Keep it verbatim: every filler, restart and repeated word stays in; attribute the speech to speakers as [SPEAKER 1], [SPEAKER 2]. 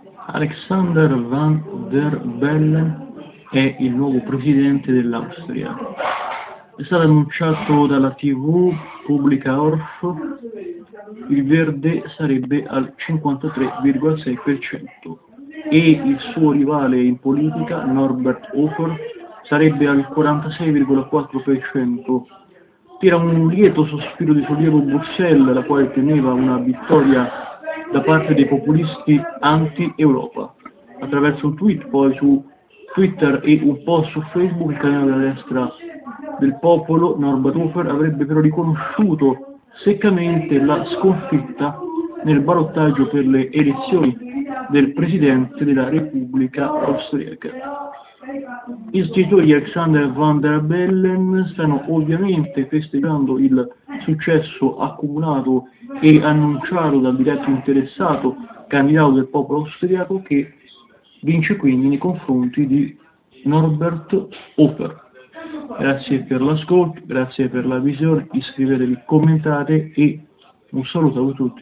[SPEAKER 1] Alexander Van der Bellen è il nuovo presidente dell'Austria. È stato annunciato dalla tivù pubblica Orf, il verde sarebbe al cinquantatré virgola sei per cento e il suo rivale in politica, Norbert Hofer, sarebbe al quarantasei virgola quattro per cento. Tira un lieto sospiro di sollievo Bruxelles, la quale temeva una vittoria da parte dei populisti anti-Europa. Attraverso un tweet poi su Twitter e un post su Facebook, il canale della destra del popolo, Norbert Hofer, avrebbe però riconosciuto seccamente la sconfitta nel ballottaggio per le elezioni del Presidente della Repubblica Austriaca. I sostenitori di Alexander Van der Bellen stanno ovviamente festeggiando il successo accumulato e annunciato dal diretto interessato, candidato del popolo austriaco, che vince quindi nei confronti di Norbert Hofer. Grazie per l'ascolto, grazie per la visione, iscrivetevi, commentate e un saluto a voi tutti.